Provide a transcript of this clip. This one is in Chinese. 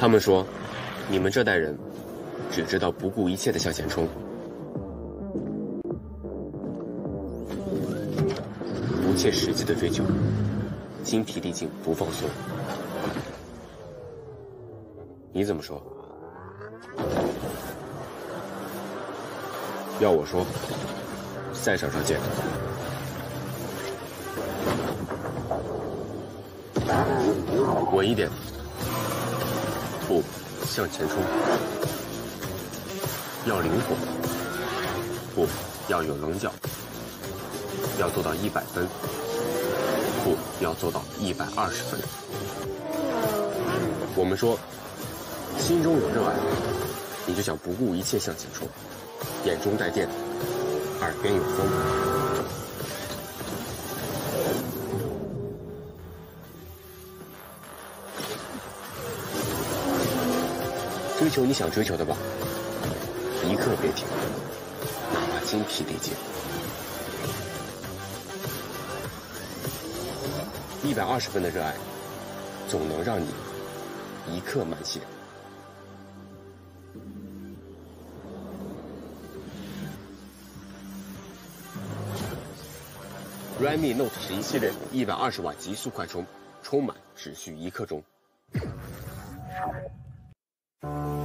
他们说，你们这代人只知道不顾一切的向前冲，不切实际的追求，精疲力尽不放松。你怎么说？要我说，赛场上见。稳一点，不，向前冲。要灵活，不，要有棱角。要做到100分，不，要做到120分。我们说，心中有热爱，你就想不顾一切向前冲，眼中带电，耳边有风。追求你想追求的吧，一刻别停，哪怕精疲力尽。120分的热爱，总能让你一刻慢些。Redmi Note 11系列120瓦极速快充，充满只需1刻钟。